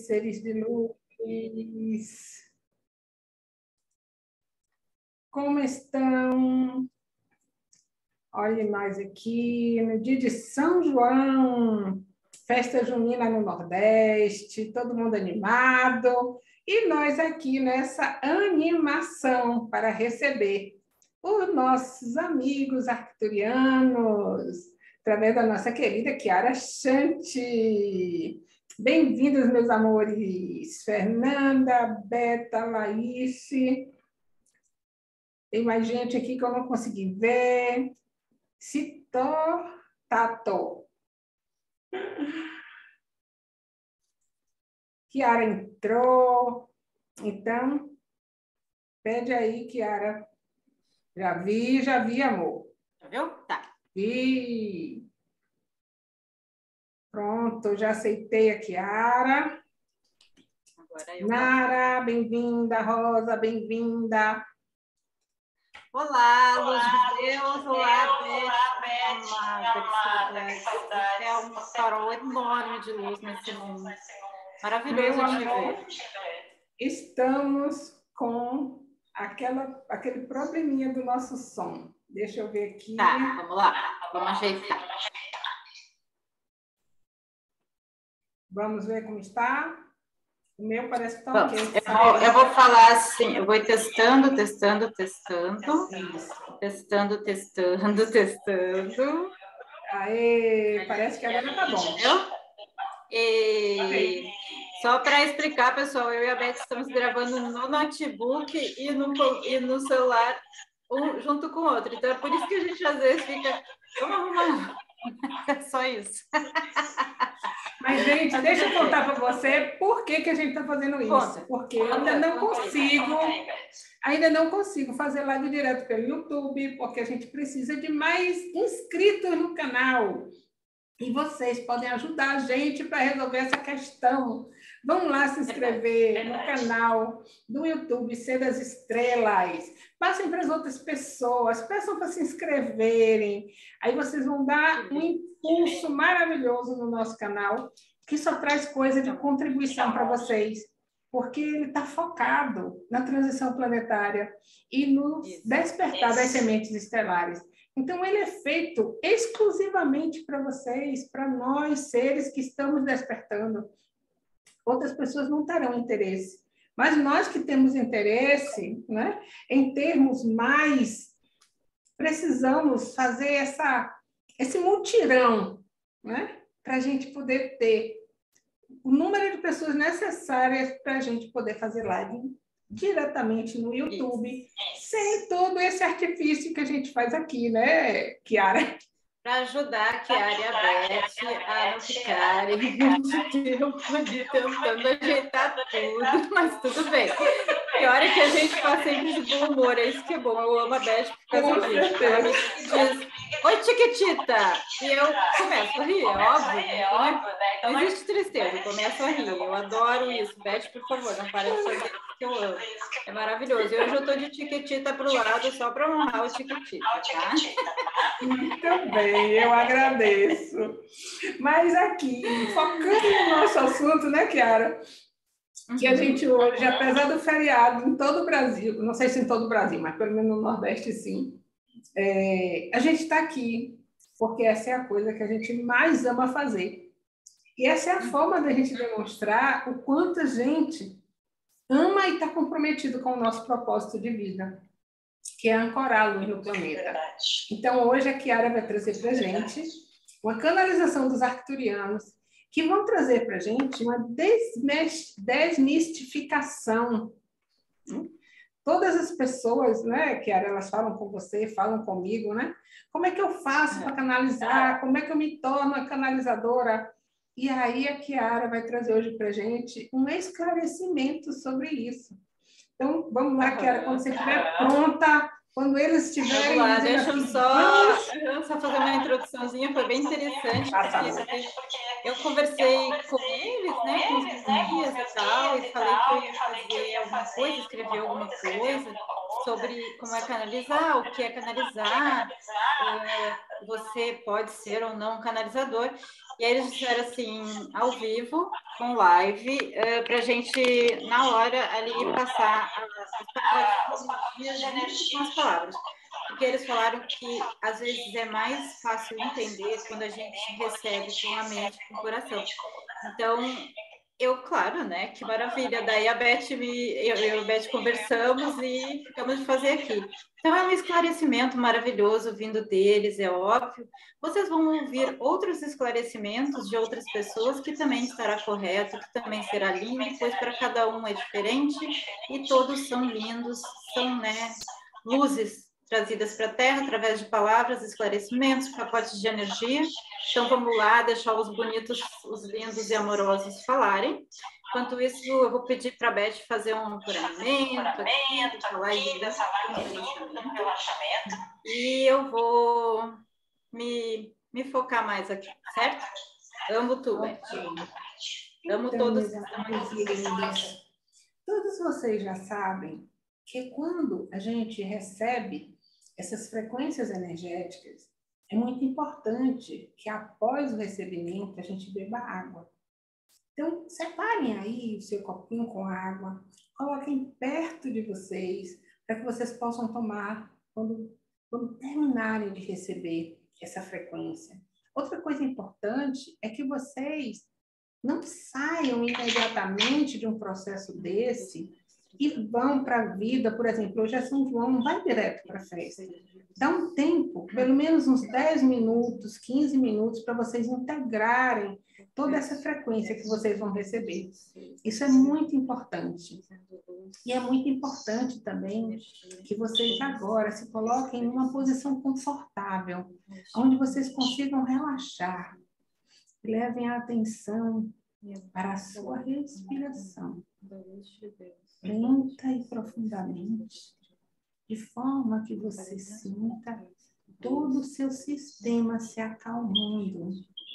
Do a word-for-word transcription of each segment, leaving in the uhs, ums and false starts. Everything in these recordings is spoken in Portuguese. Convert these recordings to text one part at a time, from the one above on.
seres de luz. Como estão? Olhem mais aqui, no dia de São João, festa junina no Nordeste, todo mundo animado, e nós aqui nessa animação para receber os nossos amigos arcturianos, através da nossa querida Chiara Shanti. Bem-vindos, meus amores! Fernanda, Beta, Laís. Tem mais gente aqui que eu não consegui ver. Citor, Tato. Chiara entrou. Então, pede aí, Chiara. Já vi, já vi, amor. Já viu? Tá. Vi. Pronto, já aceitei a Chiara. Agora eu Nara, bem-vinda. Rosa, bem-vinda. Olá, luz de Deus. Olá, Beth. Olá, Beth. É um farol enorme de luz nesse mundo. Maravilhoso Meu de amor, ver. estamos com aquela, aquele probleminha do nosso som. Deixa eu ver aqui. Tá, vamos lá. Vamos ajeitar. Vamos ver como está. O meu parece que está Vamos. ok. Eu vou, eu vou falar assim, eu vou ir testando, testando, testando. Isso. Testando, testando, testando. Aê, parece que agora está bom. Entendeu? E só para explicar, pessoal, eu e a Beth estamos gravando no notebook e no, e no celular, um junto com o outro. Então, é por isso que a gente às vezes fica... Vamos arrumar. É só isso. Mas, gente, deixa eu contar para você por que, que a gente está fazendo isso. Conta. Porque eu ainda não consigo, ainda não consigo fazer live direto pelo YouTube, porque a gente precisa de mais inscritos no canal. E vocês podem ajudar a gente para resolver essa questão. Vão lá se inscrever no canal do YouTube Ser das Estrelas. Passem para as outras pessoas, peçam para se inscreverem. Aí vocês vão dar um impulso maravilhoso no nosso canal, que só traz coisa de contribuição para vocês, porque ele está focado na transição planetária e no despertar das sementes estelares. Então, ele é feito exclusivamente para vocês, para nós, seres que estamos despertando. Outras pessoas não terão interesse. Mas nós que temos interesse, né, em termos mais, precisamos fazer essa, esse mutirão, né, para a gente poder ter o número de pessoas necessárias para a gente poder fazer live diretamente no YouTube, isso, sem todo esse artifício que a gente faz aqui, né, Chiara? Para ajudar a Chiara e a Beth a não ficarem muito tempo ali tentando ajeitar tudo, mas tudo bem. Pior é que a gente faz sempre de bom humor, é isso que é bom. Eu amo a Beth por causa disso. Ela me diz, oi, Chiquitita! E eu começo a rir, é óbvio. É óbvio, né? Não existe tristeza, eu começo a rir. Eu adoro isso. Beth, por favor, não para de fazer isso que eu amo. É maravilhoso. E hoje eu estou de Chiquitita para o lado só para honrar o Chiquitita, tá? Muito bem, eu agradeço. Mas aqui, focando no nosso assunto, né, Chiara? Que a gente hoje, apesar do feriado em todo o Brasil, não sei se em todo o Brasil, mas pelo menos no Nordeste, sim, é, a gente está aqui porque essa é a coisa que a gente mais ama fazer. E essa é a forma da gente demonstrar o quanto a gente ama e está comprometido com o nosso propósito de vida, que é ancorar a luz no planeta. Então, hoje a Chiara vai trazer para a gente uma canalização dos arcturianos, que vão trazer para a gente uma desmistificação. Todas as pessoas, né, Chiara, elas falam com você, falam comigo, né? Como é que eu faço para canalizar? Como é que eu me torno uma canalizadora? E aí a Chiara vai trazer hoje para a gente um esclarecimento sobre isso. Então, vamos lá, Chiara, quando você estiver pronta, quando eles estiverem... Vamos lá, deixa eu assim, só, só fazer uma introduçãozinha, foi bem interessante, porque eu conversei com eles, né, com os vizinhos e tal, e falei que eu ia fazer alguma coisa, escrever alguma coisa sobre como é canalizar, o que é canalizar, você pode ser ou não um canalizador. E aí eles disseram assim, ao vivo, com live, uh, para a gente, na hora, ali, passar as energias com as palavras. Porque eles falaram que, às vezes, é mais fácil entender quando a gente recebe com a mente e com o coração. Então, eu, claro, né? Que maravilha. Daí a Beth, me, eu, eu e a Beth conversamos e ficamos de fazer aqui. Então, é um esclarecimento maravilhoso vindo deles, é óbvio. Vocês vão ouvir outros esclarecimentos de outras pessoas que também estará correto, que também será lindo, pois para cada um é diferente e todos são lindos, são, né, luzes trazidas para a Terra através de palavras, esclarecimentos, pacotes de energia. Então, vamos lá, deixar os bonitos, os lindos e amorosos falarem. Enquanto isso, eu vou pedir para a Beth fazer um curamento aqui, falar aqui, relaxamento. E eu vou me, me focar mais aqui, certo? Amo tu, Beth. Amo então, todos. Todos, todos vocês já sabem que quando a gente recebe essas frequências energéticas, é muito importante que após o recebimento a gente beba água. Então, separem aí o seu copinho com água, coloquem perto de vocês, para que vocês possam tomar quando, quando terminarem de receber essa frequência. Outra coisa importante é que vocês não saiam imediatamente de um processo desse e vão para a vida, por exemplo, hoje é São João, não vai direto para a festa. Dá um tempo, pelo menos uns dez minutos, quinze minutos, para vocês integrarem toda essa frequência que vocês vão receber. Isso é muito importante. E é muito importante também que vocês agora se coloquem em uma posição confortável, onde vocês consigam relaxar. Levem a atenção para a sua respiração, lenta e profundamente, de forma que você sinta todo o seu sistema se acalmando.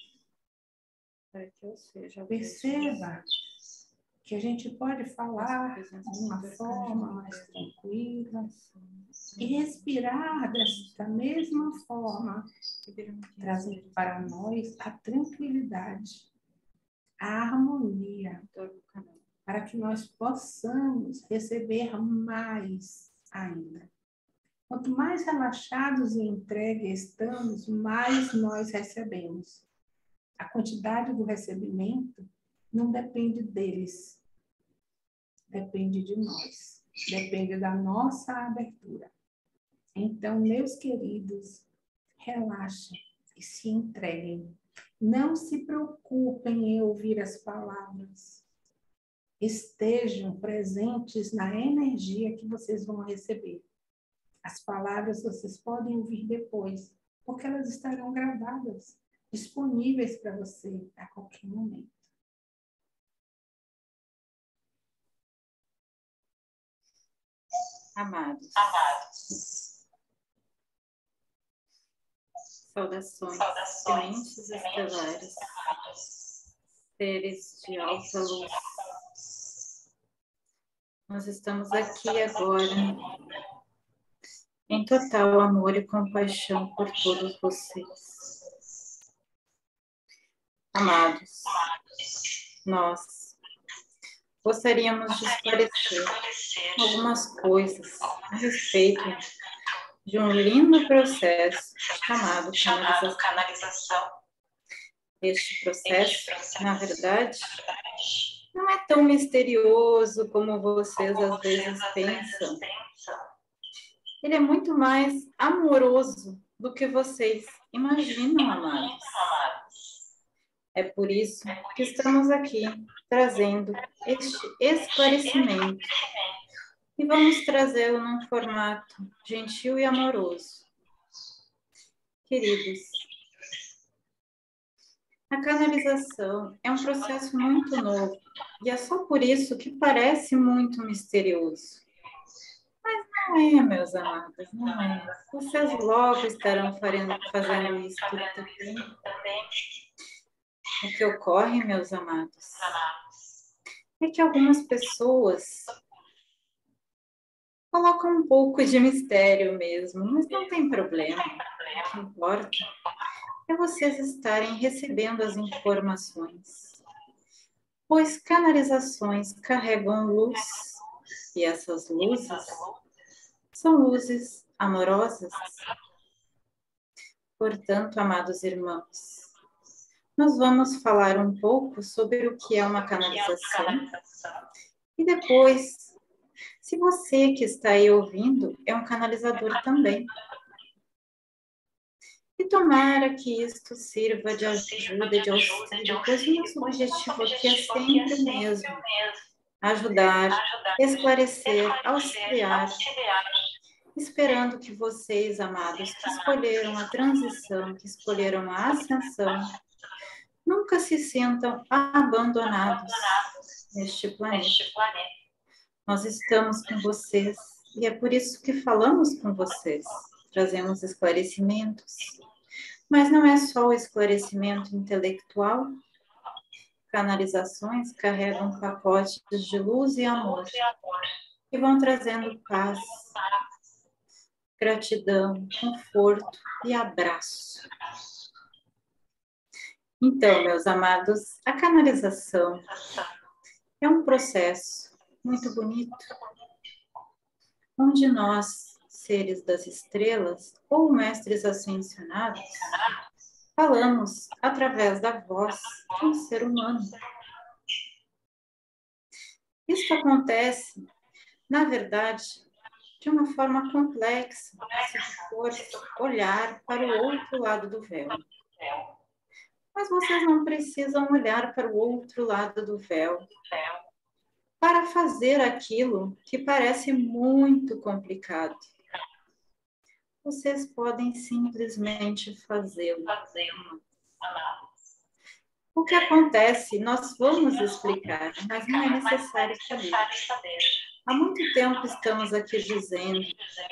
Perceba que a gente pode falar de uma forma mais tranquila e respirar desta mesma forma, trazendo para nós a tranquilidade, a harmonia, para que nós possamos receber mais ainda. Quanto mais relaxados e entregues estamos, mais nós recebemos. A quantidade do recebimento não depende deles, depende de nós, depende da nossa abertura. Então, meus queridos, relaxem e se entreguem. Não se preocupem em ouvir as palavras. Estejam presentes na energia que vocês vão receber. As palavras vocês podem ouvir depois, porque elas estarão gravadas, disponíveis para você a qualquer momento. Amados. Amados. Saudações, sementes estelares, seres de alta luz. Nós estamos aqui agora em total amor e compaixão por todos vocês. Amados, nós gostaríamos de esclarecer algumas coisas a respeito de um lindo processo chamado canalização. Este processo, na verdade, não é tão misterioso como vocês às vezes pensam. Ele é muito mais amoroso do que vocês imaginam, amados. É por isso que estamos aqui trazendo este esclarecimento. E vamos trazê-lo num formato gentil e amoroso. Queridos, a canalização é um processo muito novo e é só por isso que parece muito misterioso. Mas não é, meus amados, não é. Vocês logo estarão fazendo isso também. O que ocorre, meus amados, é que algumas pessoas colocam um pouco de mistério mesmo, mas não tem problema. O que importa é vocês estarem recebendo as informações, pois canalizações carregam luz, e essas luzes são luzes amorosas. Portanto, amados irmãos, nós vamos falar um pouco sobre o que é uma canalização e depois, se você que está aí ouvindo é um canalizador também. E tomara que isto sirva de ajuda e de auxílio, pois o nosso objetivo aqui é sempre o mesmo: ajudar, esclarecer, auxiliar, esperando que vocês, amados, que escolheram a transição, que escolheram a ascensão, nunca se sintam abandonados neste planeta. Nós estamos com vocês e é por isso que falamos com vocês, trazemos esclarecimentos. Mas não é só o esclarecimento intelectual. Canalizações carregam pacotes de luz e amor que vão trazendo paz, gratidão, conforto e abraço. Então, meus amados, a canalização é um processo muito bonito, onde nós, seres das estrelas ou mestres ascensionados, falamos através da voz de um ser humano. Isso acontece, na verdade, de uma forma complexa, se for olhar para o outro lado do véu. Mas vocês não precisam olhar para o outro lado do véu para fazer aquilo que parece muito complicado. Vocês podem simplesmente fazê-lo. O que acontece, nós vamos explicar, mas não é necessário saber. Há muito tempo estamos aqui dizendo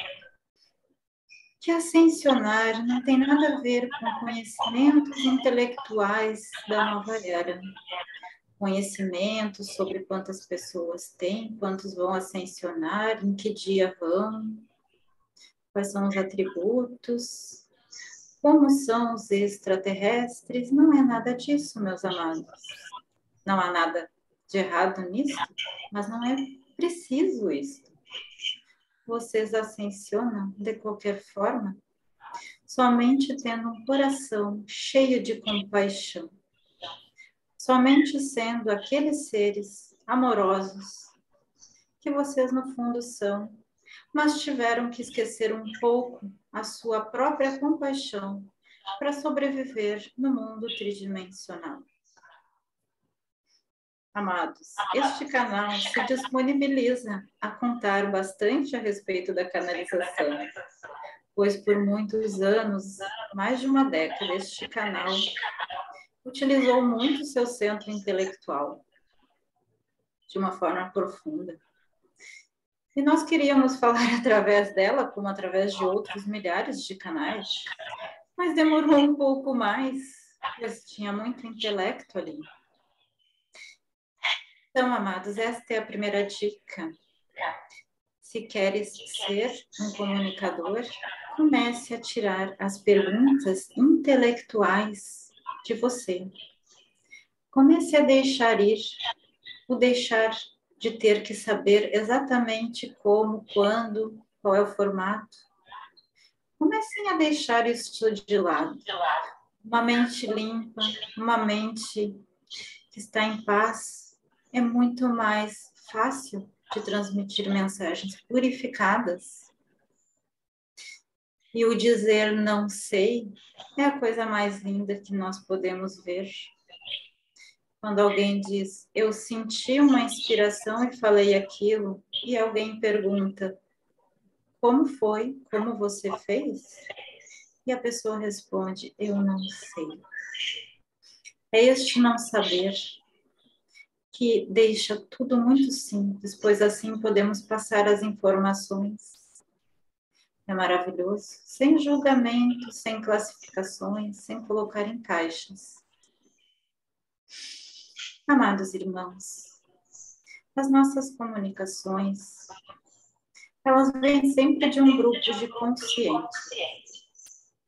que ascensionar não tem nada a ver com conhecimentos intelectuais da nova era. Conhecimentos sobre quantas pessoas têm, quantos vão ascensionar, em que dia vão, quais são os atributos, como são os extraterrestres. Não é nada disso, meus amados. Não há nada de errado nisso, mas não é preciso isso. Vocês ascensionam de qualquer forma, somente tendo um coração cheio de compaixão, somente sendo aqueles seres amorosos que vocês no fundo são, mas tiveram que esquecer um pouco a sua própria compaixão para sobreviver no mundo tridimensional. Amados, este canal se disponibiliza a contar bastante a respeito da canalização, pois por muitos anos, mais de uma década, este canal utilizou muito seu centro intelectual, de uma forma profunda. E nós queríamos falar através dela, como através de outros milhares de canais, mas demorou um pouco mais, pois tinha muito intelecto ali. Então, amados, esta é a primeira dica. Se queres ser um comunicador, comece a tirar as perguntas intelectuais de você. Comece a deixar ir, o deixar de ter que saber exatamente como, quando, qual é o formato. Comecem a deixar isso de lado. Uma mente limpa, uma mente que está em paz, é muito mais fácil de transmitir mensagens purificadas. E o dizer não sei é a coisa mais linda que nós podemos ver. Quando alguém diz, eu senti uma inspiração e falei aquilo, e alguém pergunta, como foi? Como você fez? E a pessoa responde, eu não sei. É este não saber que deixa tudo muito simples, pois assim podemos passar as informações. É maravilhoso, sem julgamento, sem classificações, sem colocar em caixas. Amados irmãos, as nossas comunicações, elas vêm sempre de um grupo de conscientes.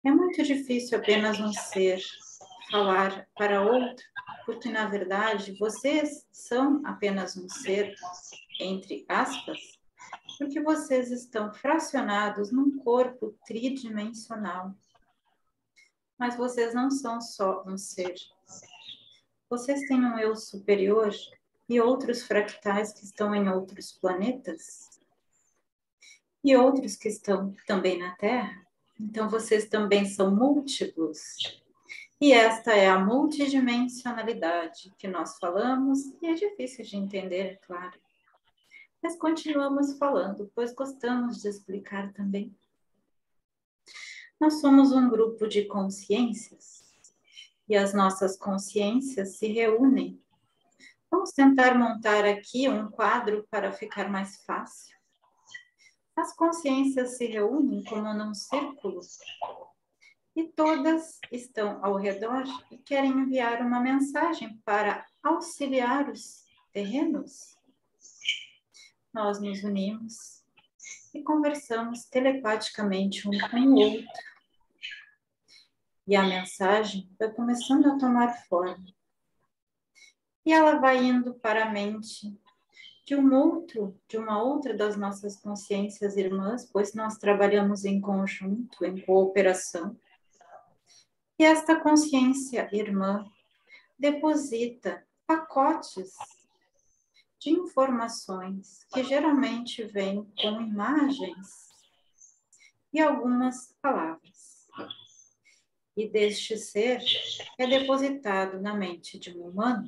É muito difícil apenas um ser falar para outro, porque, na verdade, vocês são apenas um ser, entre aspas, porque vocês estão fracionados num corpo tridimensional. Mas vocês não são só um ser. Vocês têm um eu superior e outros fractais que estão em outros planetas e outros que estão também na Terra. Então, vocês também são múltiplos. E esta é a multidimensionalidade que nós falamos, e é difícil de entender, é claro. Mas continuamos falando, pois gostamos de explicar também. Nós somos um grupo de consciências, e as nossas consciências se reúnem. Vamos tentar montar aqui um quadro para ficar mais fácil. As consciências se reúnem como num círculo, e todas estão ao redor e querem enviar uma mensagem para auxiliar os terrenos. Nós nos unimos e conversamos telepaticamente um com o outro. E a mensagem vai começando a tomar forma. E ela vai indo para a mente de um outro, de uma outra das nossas consciências irmãs, pois nós trabalhamos em conjunto, em cooperação. E esta consciência irmã deposita pacotes de informações que geralmente vêm com imagens e algumas palavras. E deste ser é depositado na mente de um humano.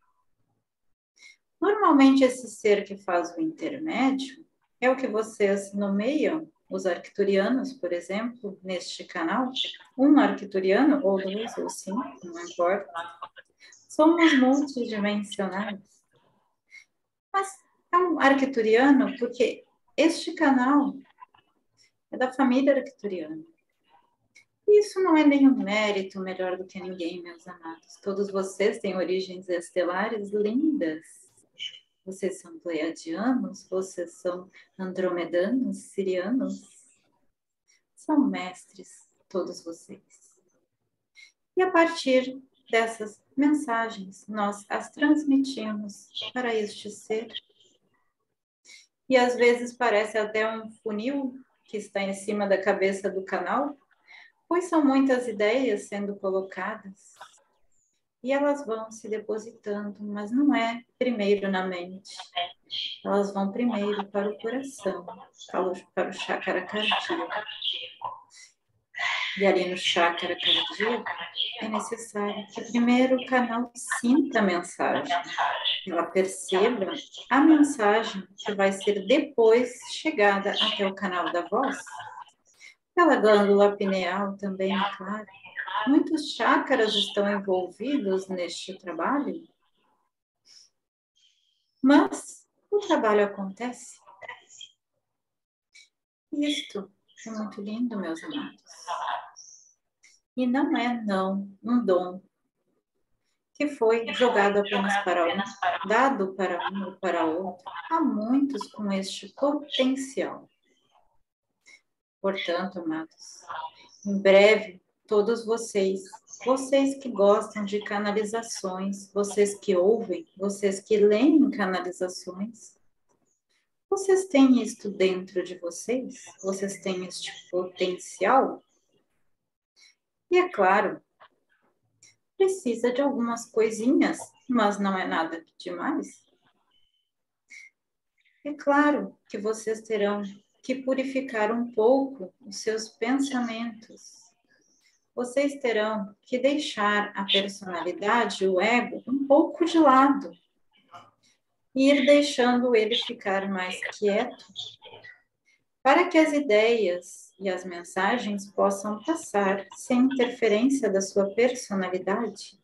Normalmente esse ser que faz o intermédio é o que vocês nomeiam os arcturianos, por exemplo, neste canal, um arcturiano, ou dois, ou cinco, não importa. Somos multidimensionais. Mas é um arcturiano porque este canal é da família arcturiana. Isso não é nenhum mérito melhor do que ninguém, meus amados. Todos vocês têm origens estelares lindas. Vocês são pleiadianos, vocês são andromedanos, sirianos. São mestres, todos vocês. E a partir dessas mensagens, nós as transmitimos para este ser. E às vezes parece até um funil que está em cima da cabeça do canal, pois são muitas ideias sendo colocadas. E elas vão se depositando, mas não é primeiro na mente. Elas vão primeiro para o coração, para o chácara cardíaco. E ali no chácara cardíaco, é necessário que primeiro o canal sinta a mensagem. Ela perceba a mensagem que vai ser depois chegada até o canal da voz. Pela glândula pineal também, é claro. Muitos chácaras estão envolvidos neste trabalho. Mas o trabalho acontece. Isto é muito lindo, meus amados. E não é, não, um dom que foi jogado apenas para um, dado para um ou para outro. Há muitos com este potencial. Portanto, amados, em breve, todos vocês, vocês que gostam de canalizações, vocês que ouvem, vocês que leem canalizações, vocês têm isto dentro de vocês? Vocês têm este potencial? E é claro, precisa de algumas coisinhas, mas não é nada demais. É claro que vocês terão que purificar um pouco os seus pensamentos. Vocês terão que deixar a personalidade, o ego, um pouco de lado. E ir deixando ele ficar mais quieto, para que as ideias e as mensagens possam passar sem interferência da sua personalidade.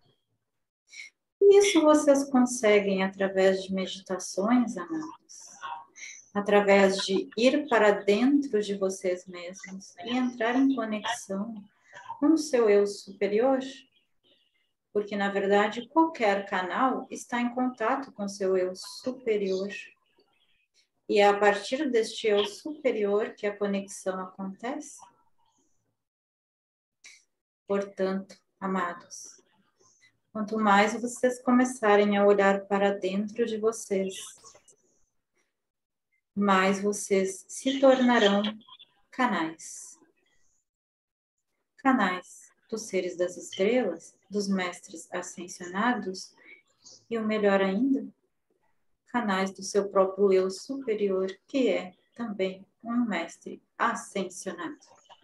E isso vocês conseguem através de meditações, amados. Através de ir para dentro de vocês mesmos e entrar em conexão com o seu eu superior. Porque, na verdade, qualquer canal está em contato com o seu eu superior. E é a partir deste eu superior que a conexão acontece. Portanto, amados, quanto mais vocês começarem a olhar para dentro de vocês, mais vocês se tornarão canais. Canais dos seres das estrelas, dos mestres ascensionados e, o melhor ainda, canais do seu próprio eu superior, que é também um mestre ascensionado.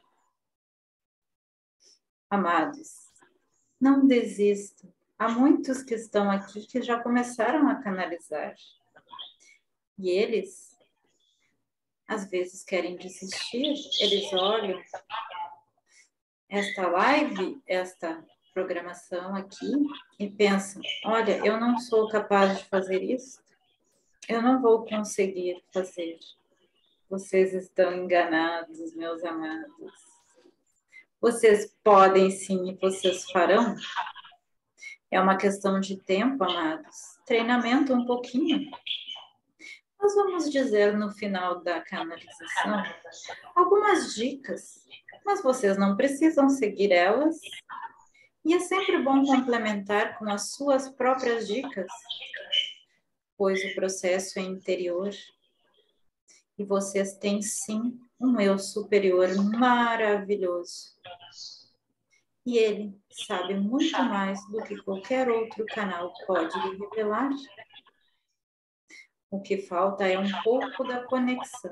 Amados, não desistam. Há muitos que estão aqui que já começaram a canalizar. E eles, às vezes, querem desistir. Eles olham esta live, esta programação aqui e pensam, olha, eu não sou capaz de fazer isso. Eu não vou conseguir fazer. Vocês estão enganados, meus amados. Vocês podem sim e vocês farão. É uma questão de tempo, amados. Treinamento um pouquinho. Nós vamos dizer no final da canalização algumas dicas, mas vocês não precisam seguir elas. E é sempre bom complementar com as suas próprias dicas, pois o processo é interior. E vocês têm sim um eu superior maravilhoso. E ele sabe muito mais do que qualquer outro canal pode lhe revelar. O que falta é um pouco da conexão.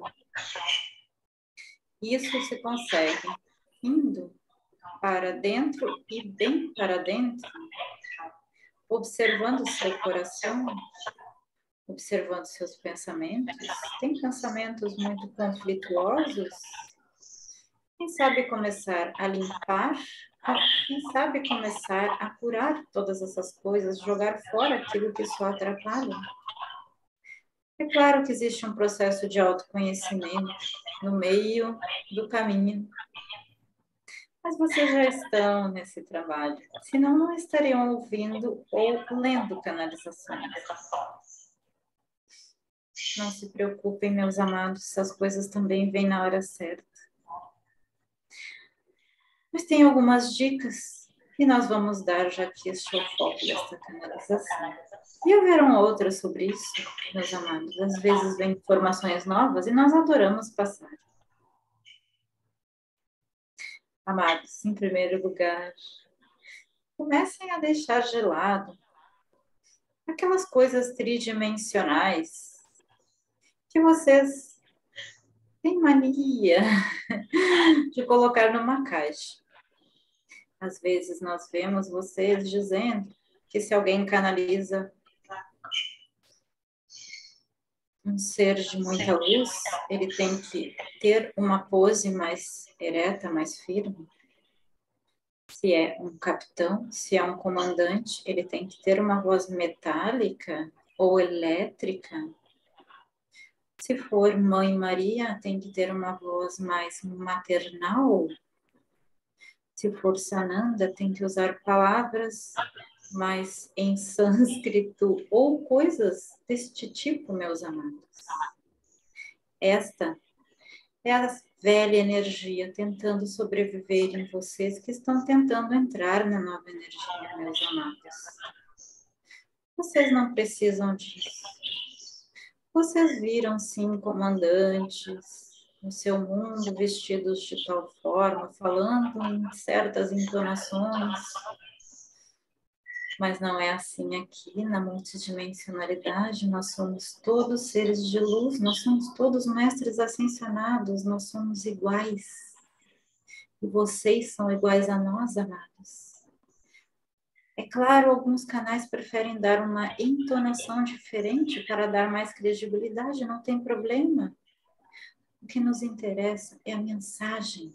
Isso se consegue indo para dentro e bem para dentro, observando seu coração, observando seus pensamentos. Tem pensamentos muito conflituosos? Quem sabe começar a limpar? Quem sabe começar a curar todas essas coisas, jogar fora aquilo que só atrapalha? É claro que existe um processo de autoconhecimento no meio do caminho. Mas vocês já estão nesse trabalho, senão não estariam ouvindo ou lendo canalizações. Não se preocupem, meus amados, essas coisas também vêm na hora certa. Mas tem algumas dicas que nós vamos dar, já que este é o foco desta canalização. E houveram outras sobre isso, meus amados. Às vezes vêm informações novas e nós adoramos passar. Amados, em primeiro lugar, comecem a deixar de lado aquelas coisas tridimensionais que vocês têm mania de colocar numa caixa. Às vezes nós vemos vocês dizendo que se alguém canaliza um ser de muita luz, ele tem que ter uma pose mais ereta, mais firme. Se é um capitão, se é um comandante, ele tem que ter uma voz metálica ou elétrica. Se for Mãe Maria, tem que ter uma voz mais maternal. Se for Sananda, tem que usar palavras mais em sânscrito ou coisas deste tipo, meus amados. Esta é a velha energia tentando sobreviver em vocês que estão tentando entrar na nova energia, meus amados. Vocês não precisam disso. Vocês viram, sim, comandantes no seu mundo vestidos de tal forma, falando em certas entonações. Mas não é assim aqui, na multidimensionalidade. Nós somos todos seres de luz, nós somos todos mestres ascensionados, nós somos iguais. E vocês são iguais a nós, amados. É claro, alguns canais preferem dar uma entonação diferente para dar mais credibilidade, não tem problema. O que nos interessa é a mensagem.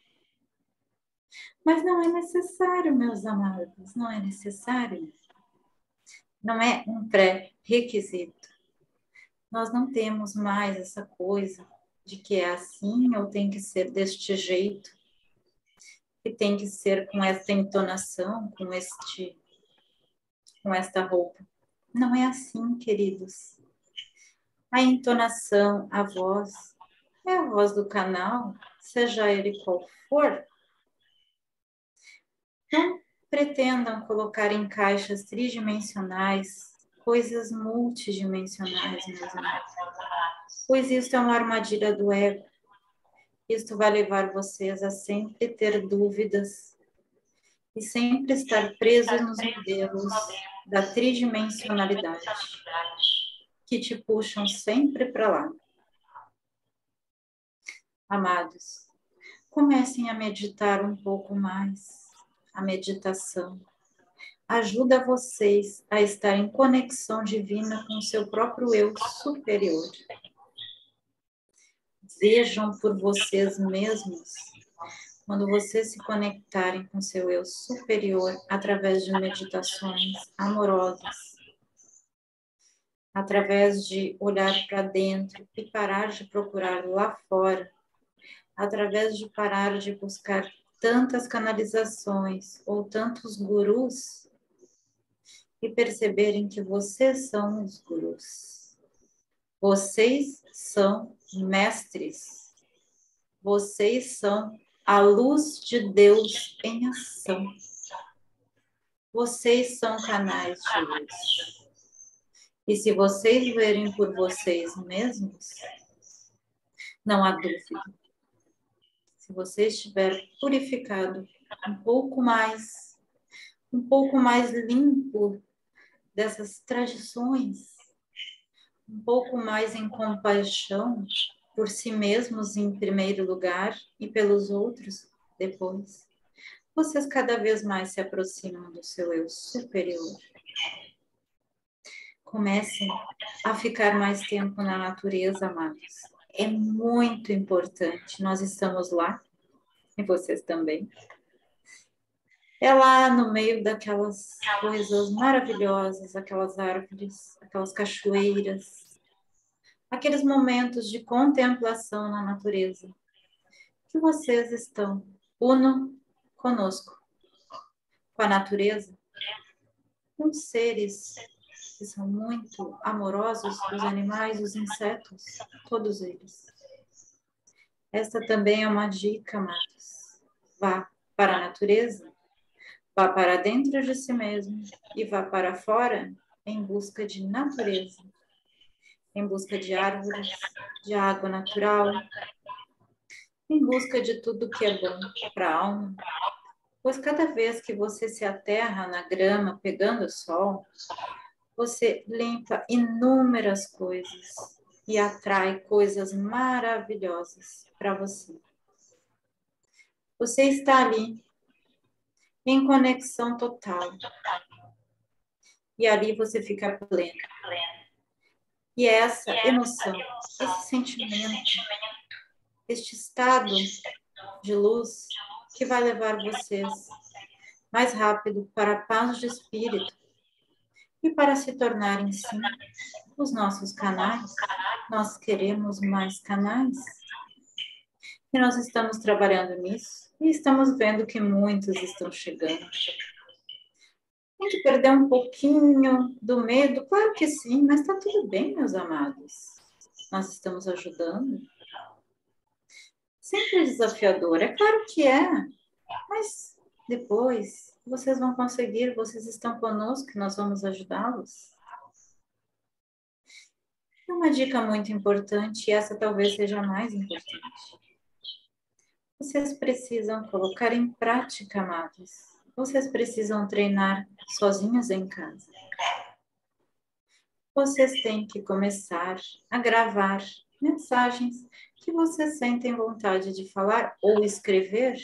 Mas não é necessário, meus amados, não é necessário. Não é um pré-requisito. Nós não temos mais essa coisa de que é assim ou tem que ser deste jeito, que tem que ser com esta entonação, com este, com esta roupa. Não é assim, queridos. A entonação, a voz, é a voz do canal, seja ele qual for. Não pretendam colocar em caixas tridimensionais coisas multidimensionais, meus amados, pois isso é uma armadilha do ego. Isto vai levar vocês a sempre ter dúvidas e sempre estar presos nos modelos da tridimensionalidade, que te puxam sempre para lá. Amados, comecem a meditar um pouco mais. A meditação ajuda vocês a estar em conexão divina com o seu próprio eu superior. Vejam por vocês mesmos, quando vocês se conectarem com seu eu superior através de meditações amorosas, através de olhar para dentro e parar de procurar lá fora, através de parar de buscar tantas canalizações ou tantos gurus e perceberem que vocês são os gurus. Vocês são mestres. Vocês são a luz de Deus em ação. Vocês são canais de luz. E se vocês verem por vocês mesmos, não há dúvida. Se você estiver purificado um pouco mais, um pouco mais limpo dessas tradições, um pouco mais em compaixão por si mesmos em primeiro lugar e pelos outros depois, vocês cada vez mais se aproximam do seu eu superior. Comecem a ficar mais tempo na natureza, amados. É muito importante. Nós estamos lá, e vocês também. É lá no meio daquelas coisas maravilhosas, aquelas árvores, aquelas cachoeiras, aqueles momentos de contemplação na natureza, que vocês estão uno conosco, com a natureza, com seres que são muito amorosos, os animais, os insetos, todos eles. Esta também é uma dica, amados. Vá para a natureza, vá para dentro de si mesmo e vá para fora em busca de natureza, em busca de árvores, de água natural, em busca de tudo que é bom para a alma. Pois cada vez que você se aterra na grama pegando sol, você limpa inúmeras coisas e atrai coisas maravilhosas para você. Você está ali em conexão total. E ali você fica pleno. E é essa emoção, esse sentimento, este estado de luz que vai levar vocês mais rápido para a paz de espírito e para se tornarem, sim, os nossos canais. Nós queremos mais canais. E nós estamos trabalhando nisso e estamos vendo que muitos estão chegando. Tem que perder um pouquinho do medo? Claro que sim, mas está tudo bem, meus amados. Nós estamos ajudando. Sempre desafiador, é claro que é. Mas depois vocês vão conseguir, vocês estão conosco e nós vamos ajudá-los. E uma dica muito importante, e essa talvez seja a mais importante. Vocês precisam colocar em prática, amados. Vocês precisam treinar sozinhos em casa. Vocês têm que começar a gravar mensagens que vocês sentem vontade de falar ou escrever.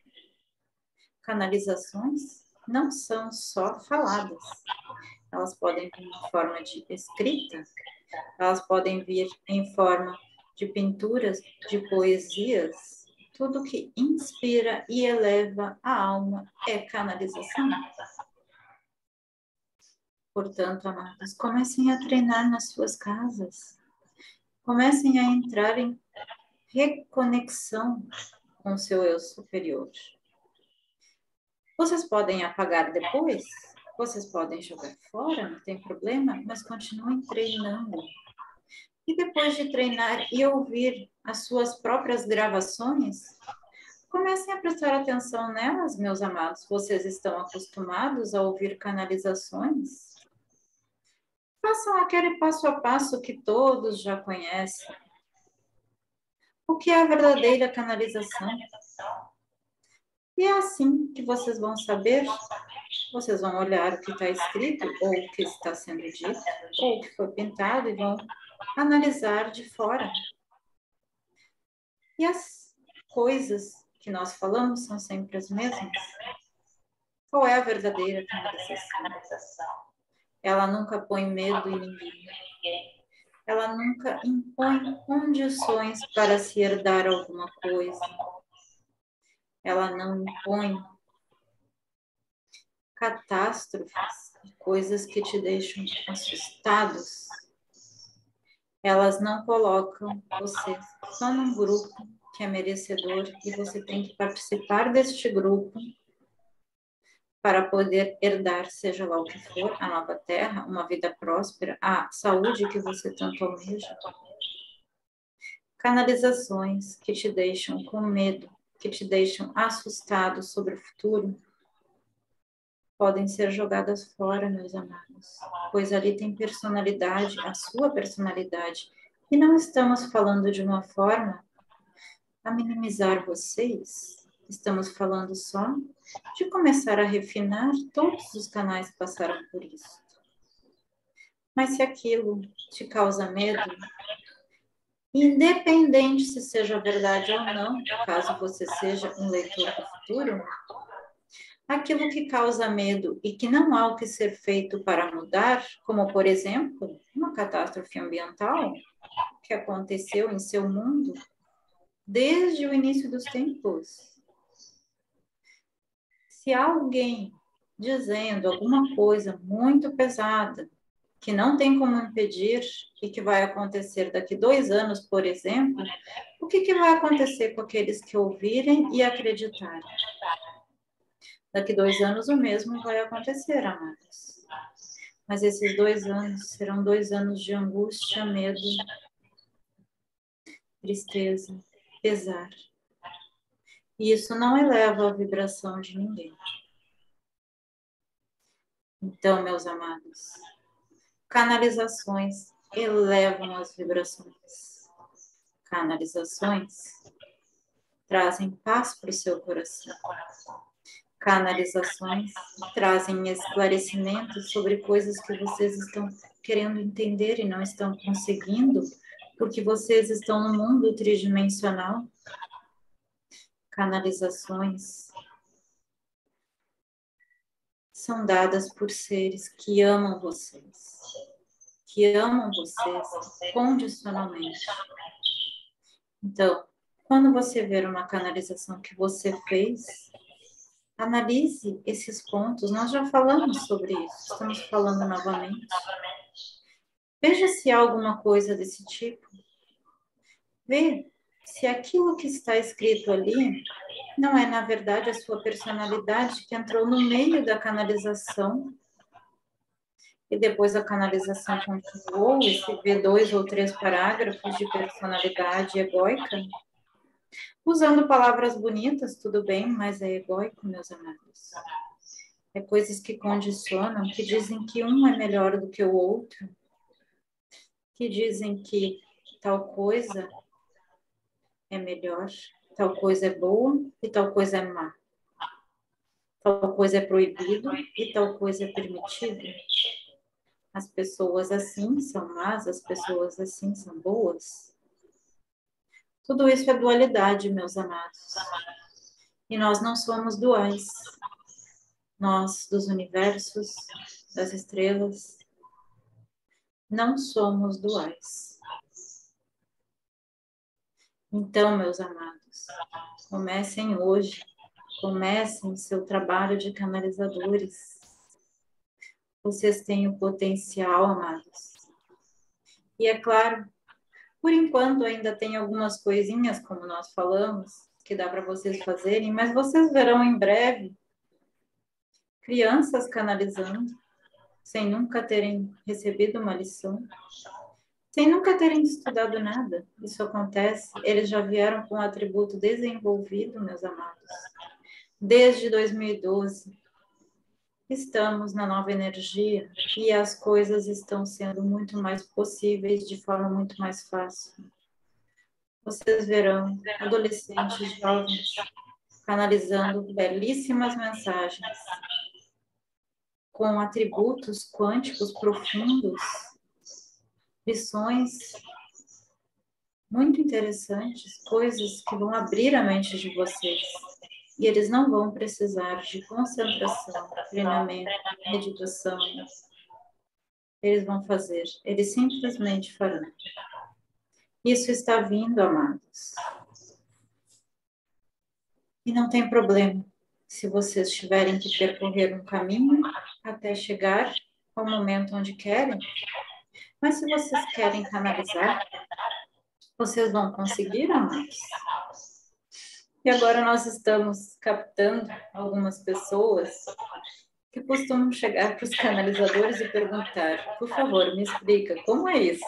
Canalizações não são só faladas. Elas podem vir em forma de escrita, elas podem vir em forma de pinturas, de poesias. Tudo que inspira e eleva a alma é canalização. Portanto, amados, comecem a treinar nas suas casas. Comecem a entrar em reconexão com o seu eu superior. Vocês podem apagar depois, vocês podem jogar fora, não tem problema, mas continuem treinando. E depois de treinar e ouvir as suas próprias gravações, Comecem a prestar atenção nelas, meus amados. Vocês estão acostumados a ouvir canalizações? Façam aquele passo a passo que todos já conhecem. O que é a verdadeira canalização? E é assim que vocês vão saber. Vocês vão olhar o que está escrito, ou o que está sendo dito, ou o que foi pintado, e vão analisar de fora. E as coisas que nós falamos são sempre as mesmas. Qual é a verdadeira canalização? Ela nunca põe medo em ninguém. Ela nunca impõe condições para se herdar alguma coisa. Ela não impõe catástrofes, coisas que te deixam assustados. Elas não colocam você só num grupo que é merecedor e você tem que participar deste grupo para poder herdar, seja lá o que for, a nova terra, uma vida próspera, a saúde que você tanto almeja. Canalizações que te deixam com medo, que te deixam assustado sobre o futuro, podem ser jogadas fora, meus amados, pois ali tem personalidade, a sua personalidade, e não estamos falando de uma forma a minimizar vocês, estamos falando só de começar a refinar. Todos os canais passaram por isso. Mas se aquilo te causa medo, independente se seja verdade ou não, caso você seja um leitor do futuro, aquilo que causa medo e que não há o que ser feito para mudar, como, por exemplo, uma catástrofe ambiental que aconteceu em seu mundo desde o início dos tempos. Se há alguém dizendo alguma coisa muito pesada, que não tem como impedir e que vai acontecer daqui dois anos, por exemplo, o que, que vai acontecer com aqueles que ouvirem e acreditarem? Daqui dois anos o mesmo vai acontecer, amados. Mas esses dois anos serão dois anos de angústia, medo, tristeza, pesar. E isso não eleva a vibração de ninguém. Então, meus amados, canalizações elevam as vibrações. Canalizações trazem paz para o seu coração. Canalizações trazem esclarecimentos sobre coisas que vocês estão querendo entender e não estão conseguindo, porque vocês estão no mundo tridimensional. Canalizações são dadas por seres que amam vocês, que amam vocês condicionalmente. Então, quando você ver uma canalização que você fez, analise esses pontos. Nós já falamos sobre isso, estamos falando novamente. Veja se há alguma coisa desse tipo. Vê se aquilo que está escrito ali não é, na verdade, a sua personalidade que entrou no meio da canalização e depois a canalização continuou e se vê dois ou três parágrafos de personalidade egóica. Usando palavras bonitas, tudo bem, mas é egóico, meus amados. É coisas que condicionam, que dizem que um é melhor do que o outro, que dizem que tal coisa é melhor, tal coisa é boa e tal coisa é má. Tal coisa é proibido e tal coisa é permitido. As pessoas assim são más, as pessoas assim são boas. Tudo isso é dualidade, meus amados. E nós não somos duais. Nós, dos universos, das estrelas, não somos duais. Então, meus amados, comecem hoje, comecem seu trabalho de canalizadores. Vocês têm o potencial, amados. E é claro, por enquanto ainda tem algumas coisinhas, como nós falamos, que dá para vocês fazerem, mas vocês verão em breve crianças canalizando, sem nunca terem recebido uma lição. sem nunca terem estudado nada. Isso acontece, eles já vieram com um atributo desenvolvido, meus amados. Desde dois mil e doze, estamos na nova energia e as coisas estão sendo muito mais possíveis de forma muito mais fácil. Vocês verão adolescentes jovens canalizando belíssimas mensagens com atributos quânticos profundos, lições muito interessantes, coisas que vão abrir a mente de vocês. E eles não vão precisar de concentração, treinamento, meditação. Eles vão fazer, eles simplesmente farão. Isso está vindo, amados. E não tem problema se vocês tiverem que percorrer um caminho até chegar ao momento onde querem. Mas se vocês querem canalizar, vocês vão conseguir, amados. E agora nós estamos captando algumas pessoas que costumam chegar para os canalizadores e perguntar: por favor, me explica, como é isso?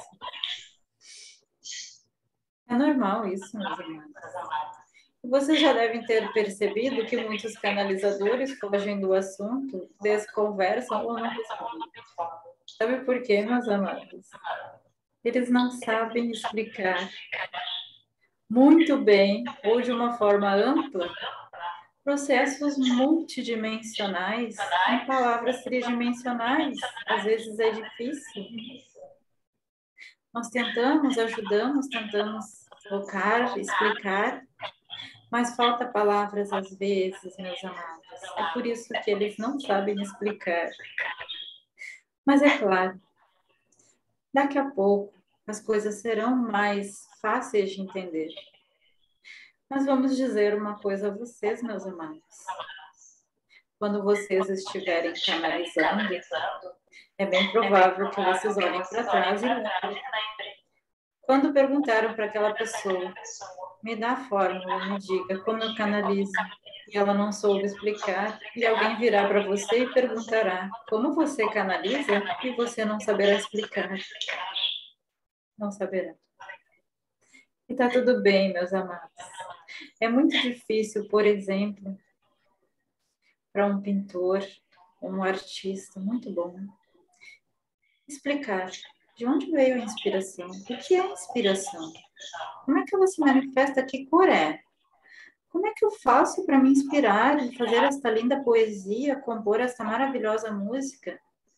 É normal isso, meus amados. E vocês já devem ter percebido que muitos canalizadores fogem do assunto, desconversam ou não respondem. Sabe por quê, meus amados? Eles não sabem explicar muito bem ou de uma forma ampla processos multidimensionais em palavras tridimensionais. Às vezes é difícil. Nós tentamos, ajudamos, tentamos focar, explicar, mas falta palavras às vezes, meus amados. É por isso que eles não sabem explicar. Mas é claro, daqui a pouco as coisas serão mais fáceis de entender. Mas vamos dizer uma coisa a vocês, meus amados. Quando vocês estiverem canalizando, é bem provável que vocês olhem para trás e lembrem. Quando perguntaram para aquela pessoa, me dá a fórmula, me diga como eu canalizo, e ela não soube explicar, e alguém virá para você e perguntará como você canaliza, e você não saberá explicar. Não saberá. E tá tudo bem, meus amados. É muito difícil, por exemplo, para um pintor, um artista muito bom, explicar de onde veio a inspiração, o que é inspiração, como é que ela se manifesta, que cor é, como é que eu faço para me inspirar e fazer esta linda poesia, compor esta maravilhosa música,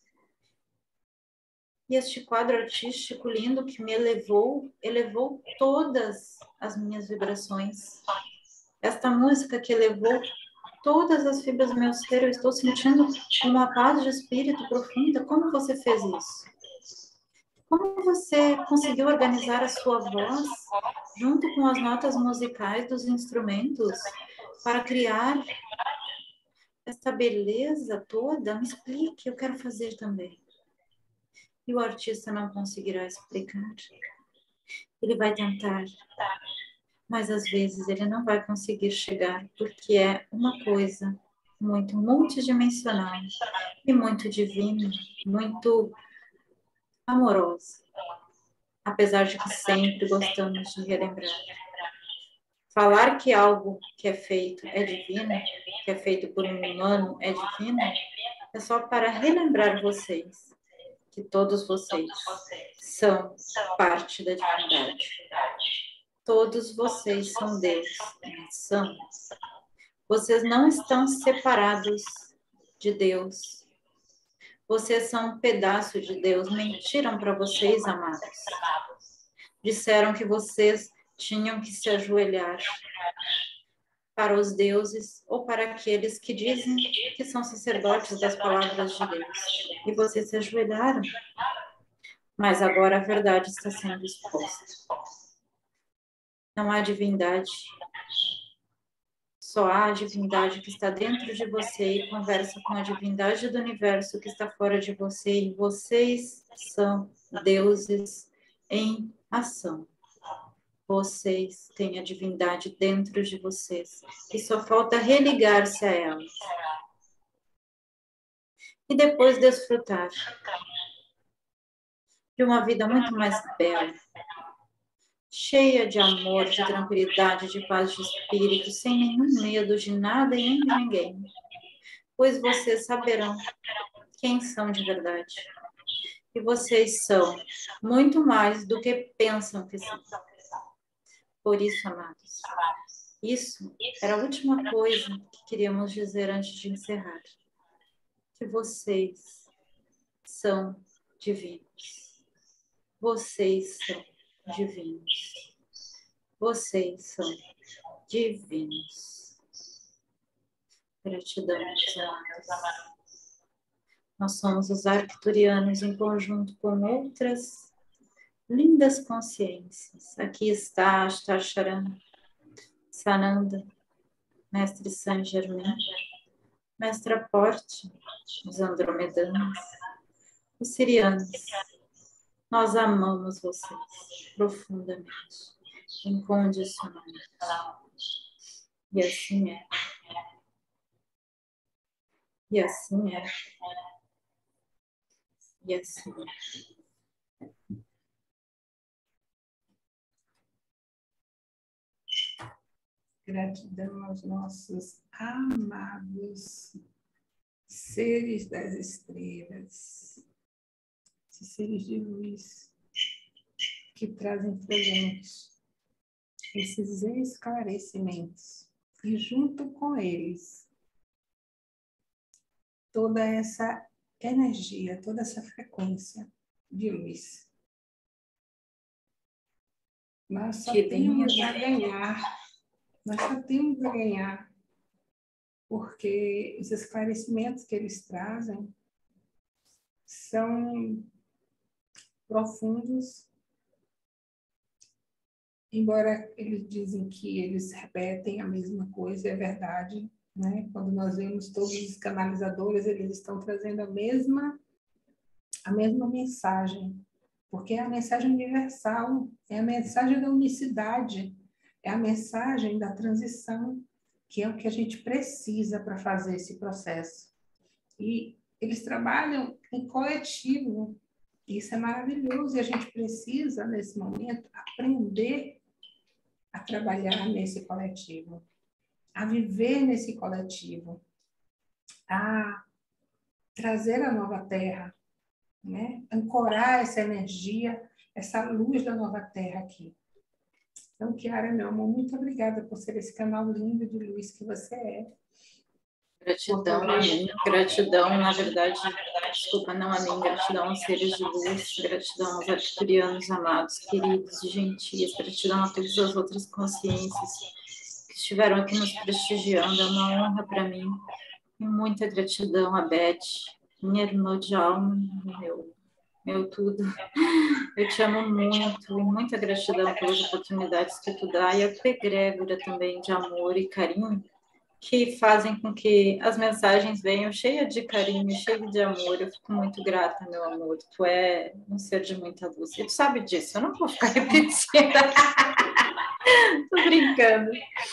e este quadro artístico lindo que me elevou, elevou todas as minhas vibrações, esta música que elevou todas as fibras do meu ser, eu estou sentindo uma paz de espírito profunda. Como você fez isso? Como você conseguiu organizar a sua voz junto com as notas musicais dos instrumentos para criar essa beleza toda? Me explique, eu quero fazer também. E o artista não conseguirá explicar. Ele vai tentar, mas às vezes ele não vai conseguir chegar, porque é uma coisa muito multidimensional e muito divina, muito amorosa, apesar de que sempre gostamos de relembrar. Falar que algo que é feito é divino, que é feito por um humano é divino, é só para relembrar vocês que todos vocês são parte da divindade. Todos vocês são Deus, são. Vocês não estão separados de Deus. Vocês são um pedaço de Deus. Mentiram para vocês, amados. Disseram que vocês tinham que se ajoelhar para os deuses ou para aqueles que dizem que são sacerdotes das palavras de Deus. E vocês se ajoelharam. Mas agora a verdade está sendo exposta. Não há divindade. Só há a divindade que está dentro de você e conversa com a divindade do universo que está fora de você. E vocês são deuses em ação. Vocês têm a divindade dentro de vocês. E só falta religar-se a ela. E depois desfrutar de uma vida muito mais bela, cheia de amor, de tranquilidade, de paz de espírito, sem nenhum medo de nada e nem de ninguém, pois vocês saberão quem são de verdade. E vocês são muito mais do que pensam que são. Por isso, amados, isso era a última coisa que queríamos dizer antes de encerrar. Que vocês são divinos. Vocês são divinos. Vocês são divinos. Gratidão, meus amados. Nós somos os arcturianos em conjunto com outras lindas consciências. Aqui está Ashtar Charan, Sananda, Mestre Saint Germain, Mestra Porte, os Andromedanos, os Sirianos. Nós amamos vocês profundamente, incondicionalmente. E assim é. E assim é. E assim é. Gratidão aos nossos amados seres das estrelas, esses seres de luz que trazem para a gente esses esclarecimentos e junto com eles toda essa energia, toda essa frequência de luz. Nós só que temos a ganhar, nós só temos a ganhar, porque os esclarecimentos que eles trazem são profundos, embora eles dizem que eles repetem a mesma coisa, é verdade, né? Quando nós vemos todos os canalizadores, eles estão trazendo a mesma, a mesma mensagem, porque é a mensagem universal, é a mensagem da unicidade, é a mensagem da transição, que é o que a gente precisa para fazer esse processo. E eles trabalham em coletivo, isso é maravilhoso, e a gente precisa, nesse momento, aprender a trabalhar nesse coletivo, a viver nesse coletivo, a trazer a nova terra, né? Ancorar essa energia, essa luz da nova terra aqui. Então, Chiara, meu amor, muito obrigada por ser esse canal lindo de luz que você é. Gratidão a mim, gratidão, na verdade, desculpa, não a mim, gratidão aos seres de luz, gratidão aos arcturianos amados, queridos e gentis, gratidão a todas as outras consciências que estiveram aqui nos prestigiando, é uma honra para mim. E muita gratidão a Beth, minha irmã de alma, meu, meu tudo. Eu te amo muito, e muita gratidão pelas oportunidades que tu dá, e a tua egrégora também de amor e carinho, que fazem com que as mensagens venham cheias de carinho, cheias de amor. Eu fico muito grata, meu amor. Tu é um ser de muita luz. E tu sabe disso, eu não vou ficar repetindo. Tô brincando.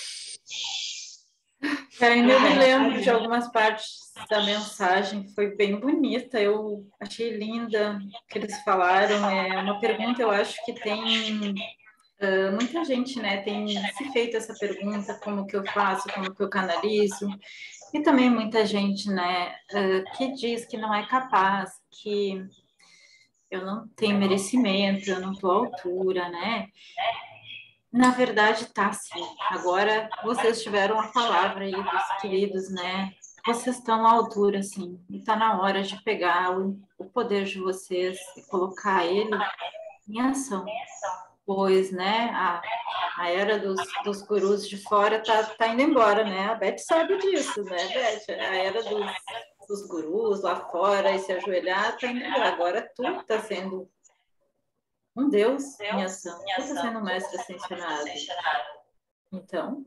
Eu ainda me lembro de algumas partes da mensagem, foi bem bonita, eu achei linda o que eles falaram. É uma pergunta, eu acho que tem... Uh, muita gente, né, tem se feito essa pergunta, como que eu faço, como que eu canalizo, e também muita gente, né, uh, que diz que não é capaz, que eu não tenho merecimento, eu não estou à altura, né? Na verdade, tá sim. Agora vocês tiveram a palavra aí dos queridos, né? Vocês estão à altura, sim, e tá na hora de pegar o, o poder de vocês e colocar ele em ação. Pois, né, a, a era dos, dos gurus de fora tá, tá indo embora, né? A Beth sabe disso, né, Beth? A era dos, dos gurus lá fora e se ajoelhar tá indo embora. Agora tu tá sendo um Deus em ação. Tu tá sendo um mestre ascensionado. Então...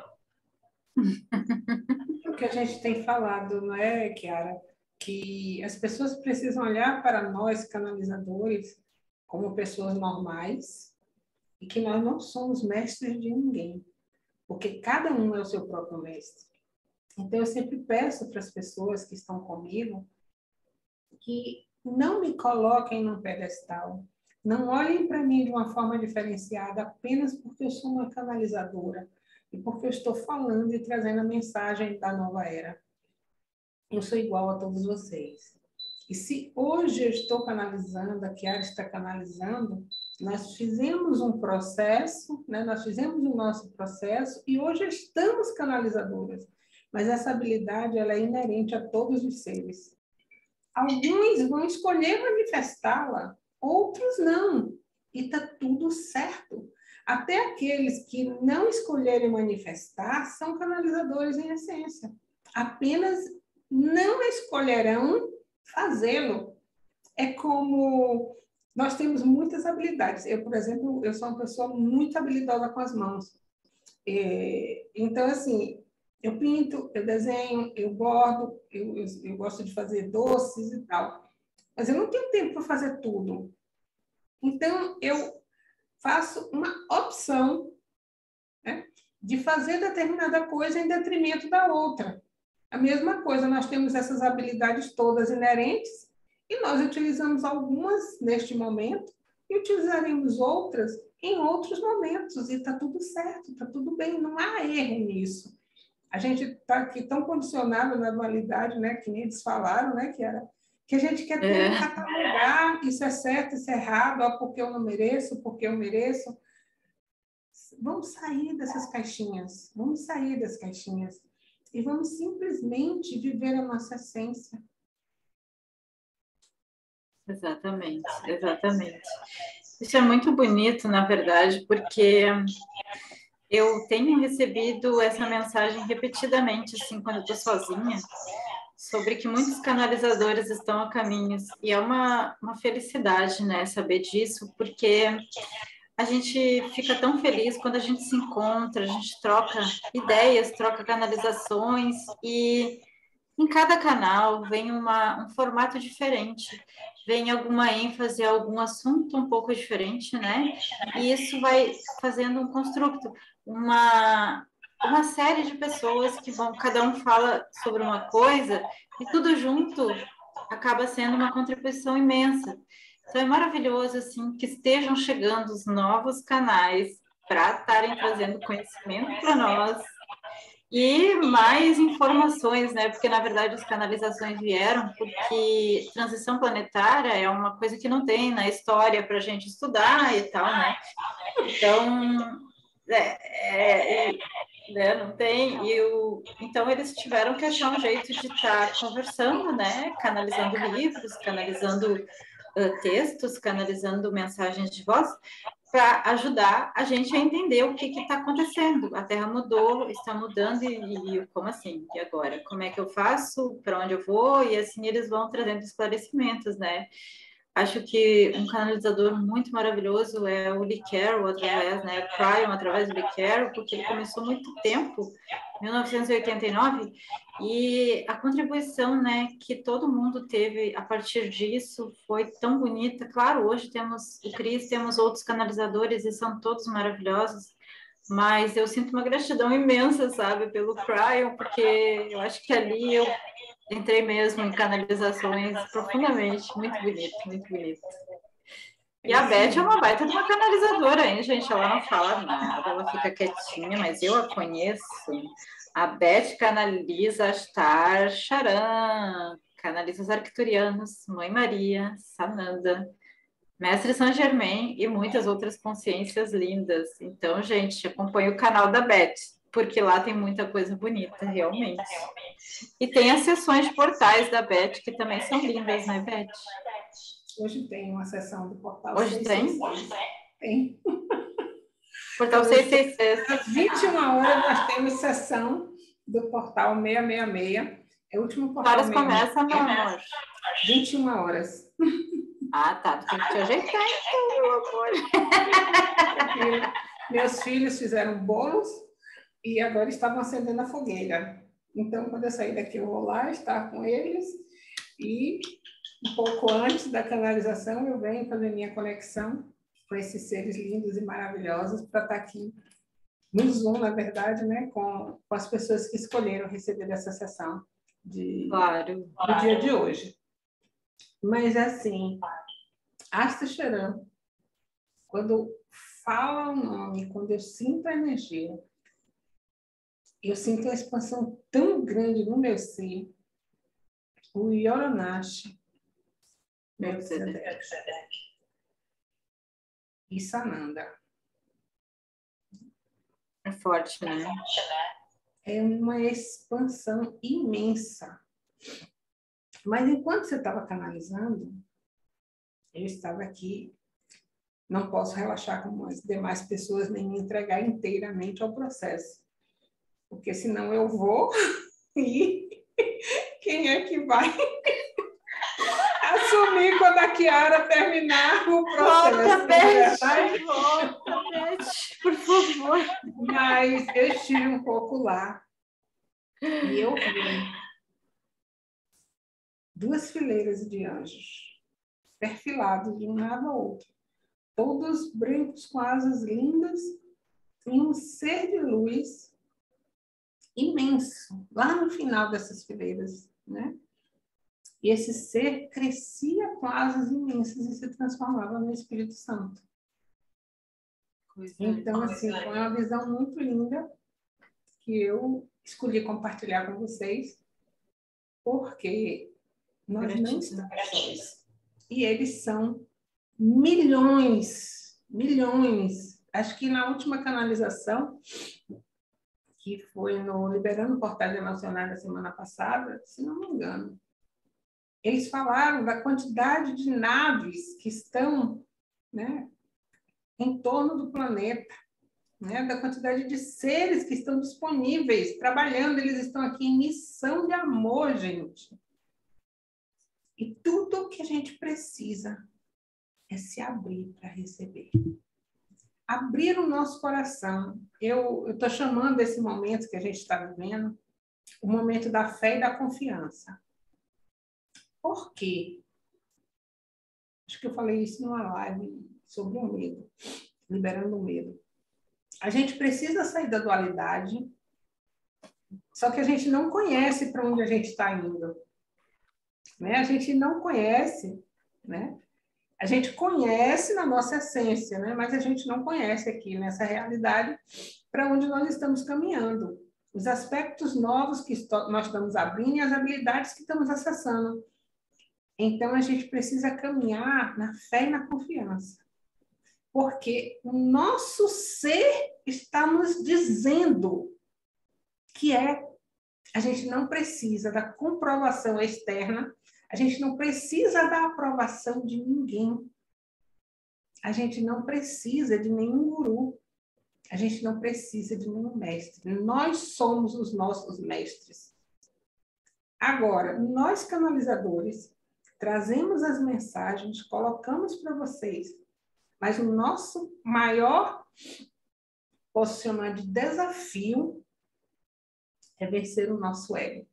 O que a gente tem falado, não é, Chiara? Que as pessoas precisam olhar para nós, canalizadores, como pessoas normais, e que nós não somos mestres de ninguém, porque cada um é o seu próprio mestre. Então, eu sempre peço para as pessoas que estão comigo que não me coloquem num pedestal. Não olhem para mim de uma forma diferenciada apenas porque eu sou uma canalizadora e porque eu estou falando e trazendo a mensagem da nova era. Eu sou igual a todos vocês. E se hoje eu estou canalizando, a Chiara está canalizando, nós fizemos um processo, né? Nós fizemos o nosso processo e hoje estamos canalizadoras. Mas essa habilidade ela é inerente a todos os seres. Alguns vão escolher manifestá-la, outros não. E está tudo certo. Até aqueles que não escolherem manifestar são canalizadores em essência. Apenas não escolherão fazê-lo. É como nós temos muitas habilidades. Eu, por exemplo, eu sou uma pessoa muito habilidosa com as mãos. É, então, assim, eu pinto, eu desenho, eu bordo, eu, eu, eu gosto de fazer doces e tal. Mas eu não tenho tempo para fazer tudo. Então, eu faço uma opção, né, de fazer determinada coisa em detrimento da outra. A mesma coisa, nós temos essas habilidades todas inerentes e nós utilizamos algumas neste momento e utilizaremos outras em outros momentos. E está tudo certo, está tudo bem, não há erro nisso. A gente está aqui tão condicionado na dualidade, né, que nem eles falaram, né, que era que a gente quer ter um catalogar, isso é certo, isso é errado, ó, porque eu não mereço, porque eu mereço. Vamos sair dessas caixinhas, vamos sair das caixinhas e vamos simplesmente viver a nossa essência. Exatamente, exatamente. Isso é muito bonito, na verdade, porque eu tenho recebido essa mensagem repetidamente, assim, quando eu estou sozinha, sobre que muitos canalizadores estão a caminhos. E é uma, uma felicidade, né, saber disso, porque a gente fica tão feliz quando a gente se encontra, a gente troca ideias, troca canalizações, e em cada canal vem uma, um formato diferente, vem alguma ênfase, algum assunto um pouco diferente, né? E isso vai fazendo um construto, uma, uma série de pessoas que vão, cada um fala sobre uma coisa, e tudo junto acaba sendo uma contribuição imensa. Então é maravilhoso, assim, que estejam chegando os novos canais para estarem trazendo conhecimento para nós, e mais informações, né? Porque, na verdade, as canalizações vieram porque transição planetária é uma coisa que não tem na história para a gente estudar e tal, né? Então, é, é, né? Não tem. E o, então, eles tiveram que achar um jeito de estar conversando, né? Canalizando livros, canalizando uh, textos, canalizando mensagens de voz, para ajudar a gente a entender o que está acontecendo. A Terra mudou, está mudando, e, e como assim? E agora? Como é que eu faço? Para onde eu vou? E assim eles vão trazendo esclarecimentos, né? Acho que um canalizador muito maravilhoso é o Lee Carroll, através, né? O Cryon, através do Lee Carroll, porque ele começou muito tempo, mil novecentos e oitenta e nove, e a contribuição, né, que todo mundo teve a partir disso foi tão bonita. Claro, hoje temos o Cris, temos outros canalizadores e são todos maravilhosos, mas eu sinto uma gratidão imensa, sabe, pelo Cryon, porque eu acho que ali eu entrei mesmo em canalizações profundamente, muito bonito, muito bonito. E a Beth é uma baita de uma canalizadora, hein, gente? Ela não fala nada, ela fica quietinha, mas eu a conheço. A Beth canaliza Ashtar Charan, canaliza os arcturianos, Mãe Maria, Sananda, Mestre Saint Germain e muitas outras consciências lindas. Então, gente, acompanhe o canal da Beth, porque lá tem muita coisa bonita, realmente. E tem as sessões de portais da Beth, que também são lindas, né, Beth? Hoje tem uma sessão do portal Hoje tem? Tem. Portal seiscentos e sessenta e seis. Às vinte e uma horas nós temos sessão do portal seiscentos e sessenta e seis. É o último portal. Que horas começa, meu amor? vinte e uma horas. Ah, tá. Tu tem que te ajeitar, então, meu amor. Meus filhos fizeram bolos e agora estavam acendendo a fogueira. Então, quando eu sair daqui, eu vou lá estar com eles e um pouco antes da canalização eu venho fazer minha conexão com esses seres lindos e maravilhosos para estar aqui no Zoom, na verdade, né, com, com as pessoas que escolheram receber essa sessão de, claro, do claro. dia de hoje. Mas, assim, Asta Cheran, quando fala o nome, quando eu sinto a energia, eu sinto uma expansão tão grande no meu ser. O Yoranashi, Melquisedeque e Sananda. É forte, né? É uma expansão imensa. Mas enquanto você estava canalizando, eu estava aqui, não posso relaxar como as demais pessoas, nem me entregar inteiramente ao processo. Porque senão eu vou e quem é que vai assumir quando a Kiara terminar o processo? Volta, Beth! Volta, Beth, por favor. Mas eu estive um pouco lá e eu vi duas fileiras de anjos, perfilados de um lado ao outro, todos brancos com asas lindas, e um ser de luz imenso, lá no final dessas fileiras, né? E esse ser crescia com asas imensas e se transformava no Espírito Santo. Então, assim, foi uma visão muito linda que eu escolhi compartilhar com vocês, porque nós não estamos sós. E eles são milhões, milhões. Acho que na última canalização, que foi no Liberando Portais Emocionais da semana passada, se não me engano, eles falaram da quantidade de naves que estão, né, em torno do planeta, né, da quantidade de seres que estão disponíveis, trabalhando, eles estão aqui em missão de amor, gente. E tudo que a gente precisa é se abrir para receber. Abrir o nosso coração. Eu estou chamando esse momento que a gente está vivendo o momento da fé e da confiança. Por quê? Acho que eu falei isso numa live sobre o medo, liberando o medo. A gente precisa sair da dualidade, só que a gente não conhece para onde a gente está indo. Né? A gente não conhece, né? A gente conhece na nossa essência, né? Mas a gente não conhece aqui nessa realidade para onde nós estamos caminhando. Os aspectos novos que nós estamos abrindo e as habilidades que estamos acessando. Então, a gente precisa caminhar na fé e na confiança. Porque o nosso ser está nos dizendo que é, a gente não precisa da comprovação externa, a gente não precisa da aprovação de ninguém. A gente não precisa de nenhum guru. A gente não precisa de nenhum mestre. Nós somos os nossos mestres. Agora, nós canalizadores, trazemos as mensagens, colocamos para vocês, mas o nosso maior, posso chamar de desafio, é vencer o nosso ego.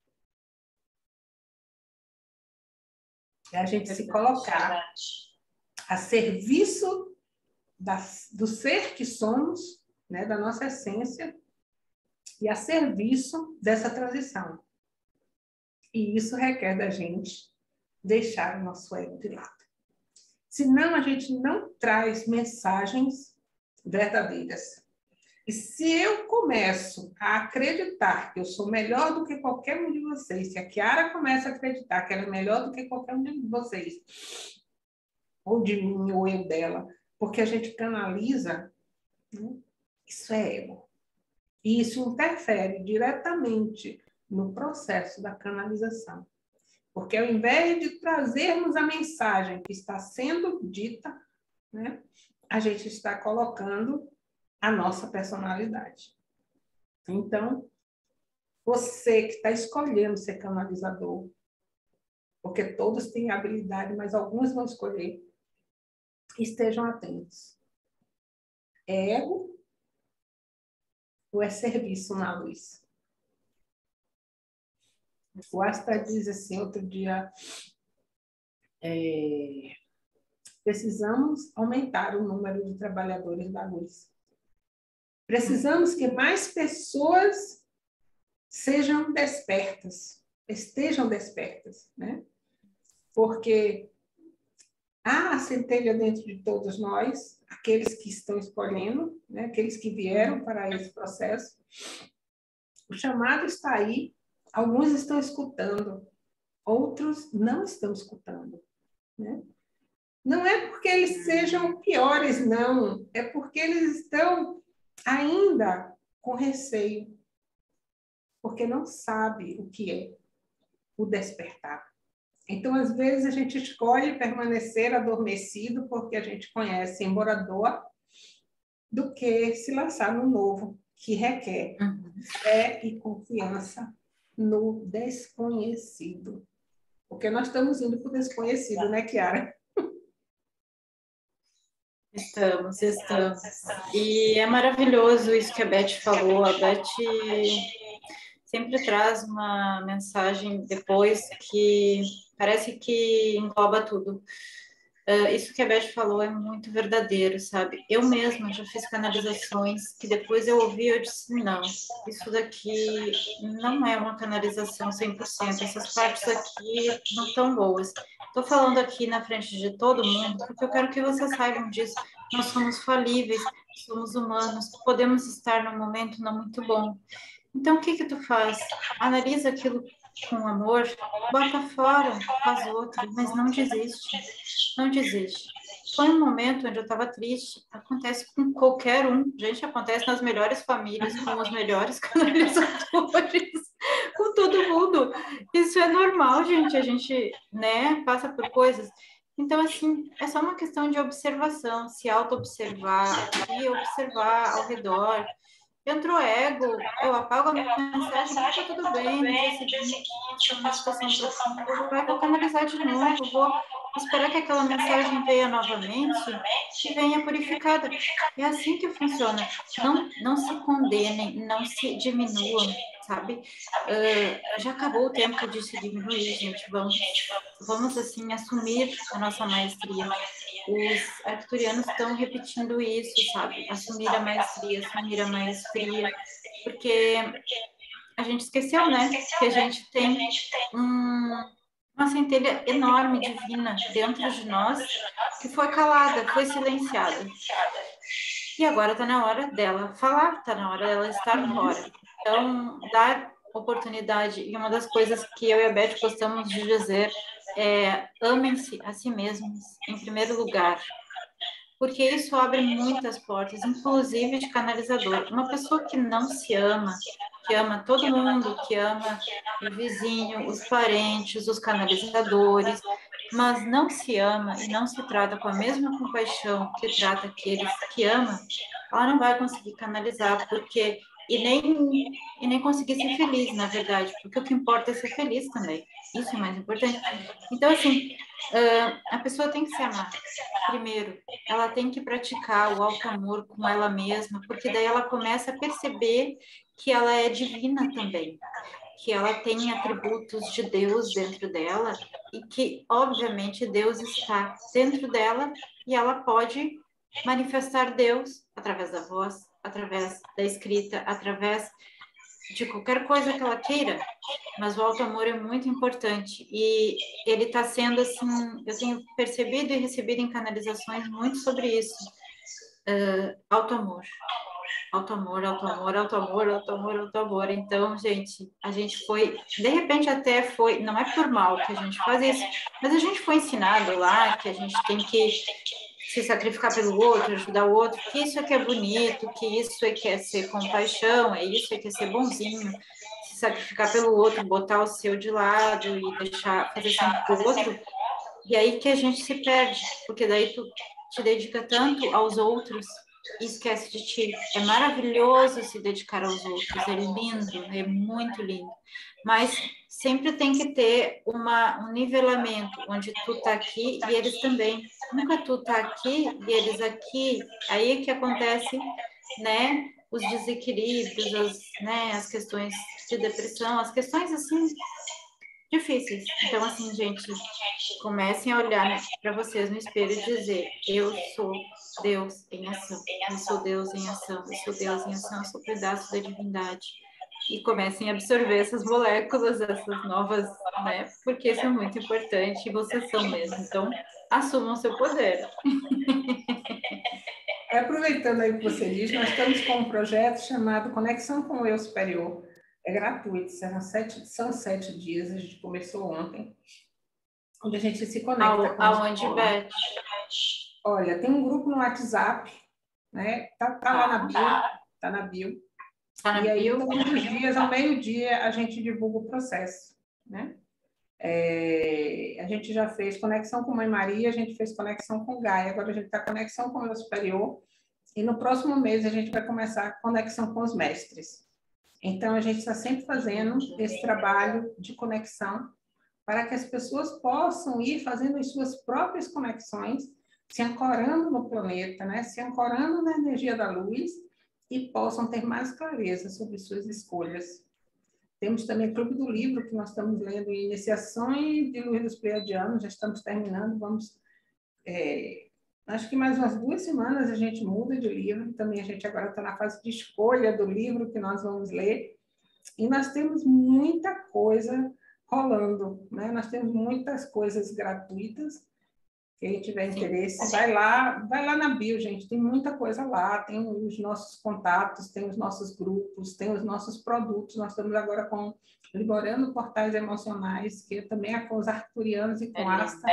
É a gente se colocar a serviço da, do ser que somos, né, da nossa essência, e a serviço dessa transição. E isso requer da gente deixar o nosso ego de lado. Senão, a gente não traz mensagens verdadeiras. E se eu começo a acreditar que eu sou melhor do que qualquer um de vocês, se a Kiara começa a acreditar que ela é melhor do que qualquer um de vocês, ou de mim, ou eu dela, porque a gente canaliza, né? Isso é ego. E isso interfere diretamente no processo da canalização. Porque ao invés de trazermos a mensagem que está sendo dita, né, a gente está colocando a nossa personalidade. Então, você que está escolhendo ser canalizador, porque todos têm habilidade, mas alguns vão escolher, estejam atentos. É ego ou é serviço na luz? O Asta diz assim, outro dia, é, precisamos aumentar o número de trabalhadores da luz. Precisamos que mais pessoas sejam despertas, estejam despertas, né? porque há a centelha dentro de todos nós, aqueles que estão escolhendo, né? Aqueles que vieram para esse processo. O chamado está aí, alguns estão escutando, outros não estão escutando, né? Não é porque eles sejam piores, não. É porque eles estão ainda com receio, porque não sabe o que é o despertar. Então, às vezes, a gente escolhe permanecer adormecido porque a gente conhece, embora dor, do que se lançar no novo, que requer fé e confiança no desconhecido. Porque nós estamos indo para o desconhecido, né, Kiara? Estamos, estamos. E é maravilhoso isso que a Beth falou. A Beth sempre traz uma mensagem depois que parece que engloba tudo. Uh, isso que a Beth falou é muito verdadeiro, sabe? Eu mesma já fiz canalizações que depois eu ouvi e eu disse, não, isso daqui não é uma canalização cem por cento, essas partes aqui não estão boas. Estou falando aqui na frente de todo mundo porque eu quero que vocês saibam disso. Nós somos falíveis, somos humanos, podemos estar num momento não muito bom. Então, o que que tu faz? Analisa aquilo com amor, bota fora, faz outro, mas não desiste, não desiste. Foi um momento onde eu estava triste, acontece com qualquer um, gente, acontece nas melhores famílias, com os melhores canalizadores, com todo mundo. Isso é normal, gente, a gente, né, passa por coisas. Então, assim, é só uma questão de observação, se auto-observar, e observar ao redor. Entrou ego, eu apago a minha mensagem, tá tudo bem, no dia seguinte, uma situação profunda, eu vou, vou canalizar de novo, vou esperar que aquela mensagem venha novamente e venha purificada. É assim que funciona. Não, não se condenem, não se diminuam, sabe? Uh, já acabou o tempo de se diminuir, gente. Vamos, vamos assim, assumir a nossa maestria. Os arcturianos estão repetindo isso, sabe? Assumir a maestria, assumir a maestria, porque a gente esqueceu, né? Que a gente tem um, uma centelha enorme divina dentro de nós que foi calada, foi silenciada. E agora está na hora dela falar, está na hora dela estar fora. Então, dar oportunidade, e uma das coisas que eu e a Beth gostamos de dizer é: amem-se a si mesmos em primeiro lugar, porque isso abre muitas portas, inclusive de canalizador. Uma pessoa que não se ama, que ama todo mundo, que ama o vizinho, os parentes, os canalizadores, mas não se ama e não se trata com a mesma compaixão que trata aqueles que ama, ela não vai conseguir canalizar, porque e nem e nem conseguir ser feliz, na verdade, porque o que importa é ser feliz também. Isso é mais importante. Então, assim, uh, a pessoa tem que se amar. Primeiro, ela tem que praticar o alto amor com ela mesma, porque daí ela começa a perceber que ela é divina também, que ela tem atributos de Deus dentro dela e que, obviamente, Deus está dentro dela e ela pode manifestar Deus através da voz, através da escrita, através de qualquer coisa que ela queira, mas o alto amor é muito importante e ele está sendo assim, eu tenho percebido e recebido em canalizações muito sobre isso, uh, alto amor, alto amor, alto amor, alto amor, alto amor, alto amor. Então, gente, a gente foi, de repente até foi, não é por mal que a gente faz isso, mas a gente foi ensinado lá que a gente tem que se sacrificar pelo outro, ajudar o outro, que isso é que é bonito, que isso é que é ser compaixão, é isso é que é ser bonzinho, se sacrificar pelo outro, botar o seu de lado e deixar fazer sempre pro outro, e aí que a gente se perde, porque daí tu te dedica tanto aos outros e esquece de ti. É maravilhoso se dedicar aos outros, é lindo, é muito lindo, mas sempre tem que ter uma, um nivelamento, onde tu tá aqui e eles também. Nunca tu tá aqui e eles aqui, aí é que acontece, né, os desequilíbrios, as, né, as questões de depressão, as questões, assim, difíceis. Então, assim, gente, comecem a olhar para vocês no espelho e dizer: eu sou Deus em ação, eu sou Deus em ação, eu sou Deus em ação, eu sou pedaço da divindade. e comecem a absorver essas moléculas, essas novas, né? Porque isso é muito importante e vocês são mesmo. Então, assumam seu poder. Aproveitando aí o que você diz, nós estamos com um projeto chamado Conexão com o Eu Superior. É gratuito, são sete, são sete dias, a gente começou ontem, onde a gente se conecta Ao, com aonde, Beth? Olha, tem um grupo no WhatsApp, né? Tá, tá lá na bio, tá na bio. Tá na e aí, bio? todos os dias, ao meio-dia, a gente divulga o processo, né? É, a gente já fez conexão com Mãe Maria, a gente fez conexão com Gaia, agora a gente está conexão com o Meu Superior, e no próximo mês a gente vai começar a conexão com os mestres. Então, a gente está sempre fazendo esse trabalho de conexão para que as pessoas possam ir fazendo as suas próprias conexões, se ancorando no planeta, né? Se ancorando na energia da luz e possam ter mais clareza sobre suas escolhas. Temos também o Clube do Livro, que nós estamos lendo em Iniciações de Luz dos Pleiadianos, já estamos terminando, vamos... É, acho que mais umas duas semanas a gente muda de livro, também a gente agora está na fase de escolha do livro que nós vamos ler, e nós temos muita coisa rolando, né? Nós temos muitas coisas gratuitas. Quem tiver interesse, vai lá, vai lá na bio, gente, tem muita coisa lá, tem os nossos contatos, tem os nossos grupos, tem os nossos produtos. Nós estamos agora com Liberando Portais Emocionais, que também é com os arcturianos e com Asta.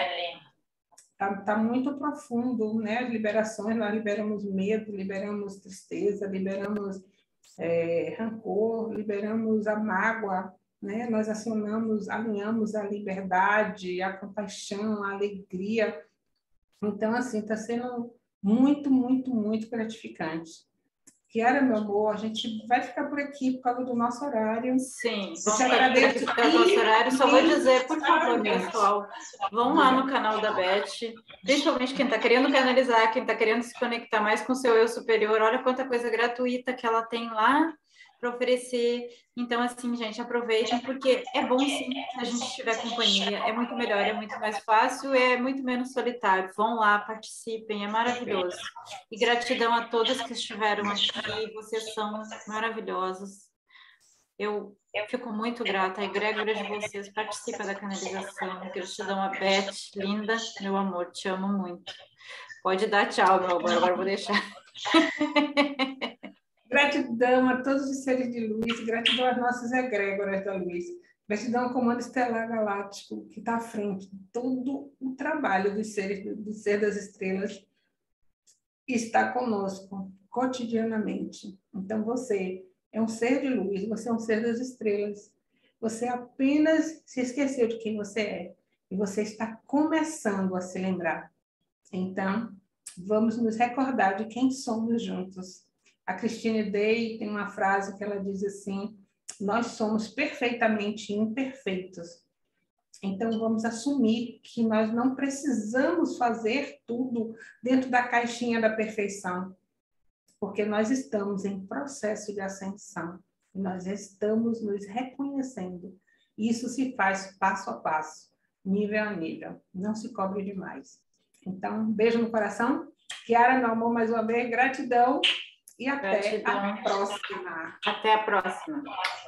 Está tá muito profundo, né? As liberações, nós liberamos medo, liberamos tristeza, liberamos é, rancor, liberamos a mágoa, né? Nós acionamos, alinhamos a liberdade, a compaixão, a alegria. Então, assim, está sendo muito, muito, muito gratificante. Kiara, meu amor, a gente vai ficar por aqui por causa do nosso horário. Sim, vamos ficar por aqui por causa do nosso horário. Só vou dizer, por favor, pessoal, vão lá no canal da Beth, principalmente quem está querendo canalizar, quem está querendo se conectar mais com o seu eu superior, olha quanta coisa gratuita que ela tem lá para oferecer. Então, assim, gente, aproveitem, porque é bom sim se a gente tiver companhia, é muito melhor, é muito mais fácil, é muito menos solitário. Vão lá, participem, é maravilhoso. E gratidão a todos que estiveram aqui, vocês são maravilhosos. Eu, eu fico muito grata, a egrégora de vocês, participa da canalização. Gratidão a Beth, linda, meu amor, te amo muito. Pode dar tchau, meu amor, agora eu vou deixar. Gratidão a todos os seres de luz, gratidão às nossas egrégoras da luz, gratidão ao Comando Estelar Galáctico, que está à frente de todo o trabalho dos seres, do Ser das Estrelas, está conosco cotidianamente. Então, você é um ser de luz, você é um ser das estrelas, você apenas se esqueceu de quem você é, e você está começando a se lembrar. Então, vamos nos recordar de quem somos juntos. A Christine Day tem uma frase que ela diz assim: nós somos perfeitamente imperfeitos. Então, vamos assumir que nós não precisamos fazer tudo dentro da caixinha da perfeição, porque nós estamos em processo de ascensão, nós estamos nos reconhecendo. Isso se faz passo a passo, nível a nível, não se cobre demais. Então, um beijo no coração. Kiara, meu amor, mais uma vez, gratidão. E até Gratidão. a próxima. Até a próxima.